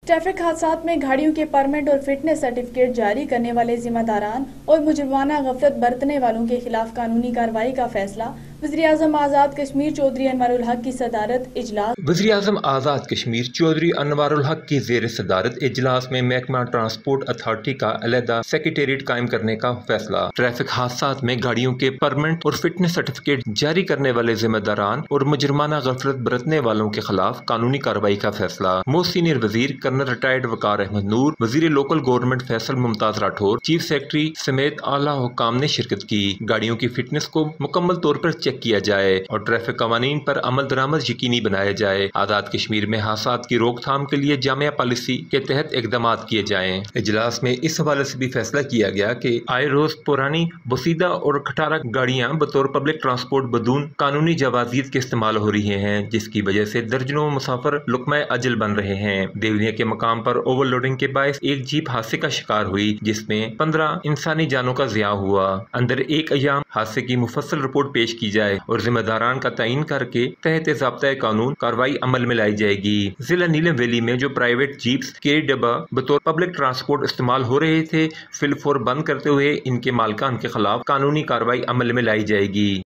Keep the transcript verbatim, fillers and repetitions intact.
Traffic حادثات میں گاڑیوں کے پرمٹ اور فٹنس سرٹیفکیٹ جاری کرنے والے ذمہ داران اور مجرمانہ غفلت برتنے والوں کے خلاف قانونی کارروائی کا فیصلہ۔ وزیر اعظم آزاد کشمیر چودھری انور الحق کی صدارت اجلاس۔ وزیر اعظم آزاد کشمیر چودھری انوار الحق کی زیر صدارت اجلاس میں محکمہ ٹرانسپورٹ اتھارٹی کا علیحدہ سیکریٹریٹ قائم کرنے کا فیصلہ۔ ٹریفک حادثات میں گاڑیوں کے پرمٹ اور فٹنس سرٹیفکیٹ جاری کرنے والے ذمہ داران اور مجرمانہ غفلت برتنے والوں کے خلاف قانونی کارروائی کا فیصلہ۔ موسٹ سینئر وزیر کرنل ریٹائرڈ وقار احمد نور، وزیر local government Faisal Mumtaz Rathore, chief secretary سمیت اعلیٰ حکام نے شرکت کی۔ گاڑیوں کی فٹنس کو مکمل طور پر چیک کیا جائے اور ٹریفک قوانین پر عمل درآمد یقینی بنایا جائے۔ آزاد کشمیر میں حادثات کی روک تھام کے لیے جامع پالیسی کے تحت اقدامات کیے جائیں۔ اجلاس میں اس حوالے سے بھی فیصلہ کیا گیا کہ آئے روز پرانی بوسیدہ اور کھٹارہ گاڑیاں بطور پبلک ٹرانسپورٹ بدون قانونی جوازیت کے استعمال ہو رہی ہیں، جس کی وجہ سے درجنوں مسافر لقمہ اجل بن رہے ہیں۔ دیولیہ کے مقام پر اوور لوڈنگ کے باعث ایک جیپ حادثے کا شکار ہوئی، جس میں پندرہ انسانی جانوں کا ضیاع ہوا۔ اندر ایک ایام حادثے کی مفصل رپورٹ پیش کی جائے اور ذمہ داران کا تعین کر کے تحت ضابطۂ قانون کارروائی عمل میں لائی جائے گی۔ ضلع نیلم ویلی میں جو پرائیویٹ جیپس کیری ڈبہ بطور پبلک ٹرانسپورٹ استعمال ہو رہے تھے، فی الفور بند کرتے ہوئے ان کے مالکان کے خلاف قانونی کارروائی عمل میں لائی جائے گی۔